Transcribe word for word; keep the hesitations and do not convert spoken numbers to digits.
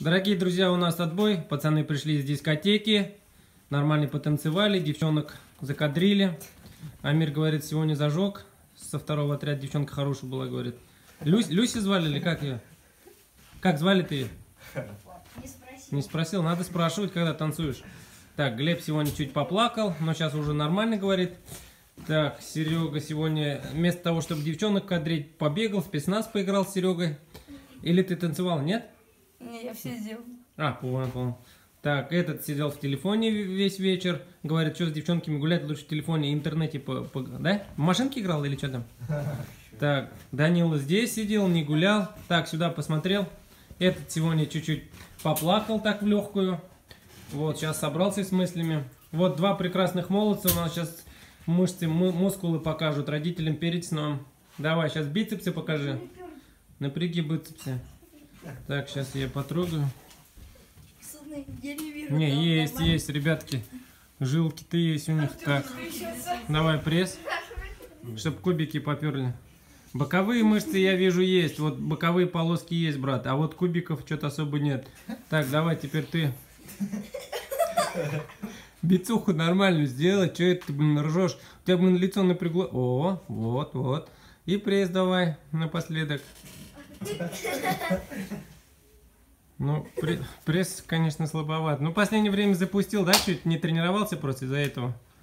Дорогие друзья, у нас отбой. Пацаны пришли из дискотеки. Нормально потанцевали, девчонок закадрили. Амир говорит, сегодня зажег. Со второго отряда девчонка хорошая была, говорит. Люсь, Люси звали или как ее? Как звали ты ее? Не спросил. Не спросил, надо спрашивать, когда танцуешь. Так, Глеб сегодня чуть поплакал, но сейчас уже нормально говорит. Так, Серега сегодня вместо того, чтобы девчонок кадрить, побегал, в спецназ поиграл с Серегой. Или ты танцевал, нет? Не, я все сделал. А, понял, понял. Так, этот сидел в телефоне весь вечер. Говорит, что с девчонками гулять лучше в телефоне, интернете, по, по, да? В машинке играл или что там? Так, Данила здесь сидел, не гулял. Так, сюда посмотрел. Этот сегодня чуть-чуть поплакал так в легкую. Вот, сейчас собрался с мыслями. Вот два прекрасных молодца у нас сейчас мышцы, мускулы покажут родителям перед сном. Давай, сейчас бицепсы покажи. Напряги бицепсы. Так, сейчас я потрогаю. Я не вижу. Не, есть, есть, ребятки. Жилки-то есть у них. Так, давай пресс, чтобы кубики поперли. Боковые мышцы я вижу есть. Вот боковые полоски есть, брат. А вот кубиков что-то особо нет. Так, давай теперь ты. Бицуху нормальную сделай. Че это ты, блин, ржешь? У тебя, блин, лицо напрягло. О, вот, вот. И пресс давай напоследок. Ну, пресс, конечно, слабоват. Ну, в последнее время запустил, да, чуть не тренировался просто из-за этого.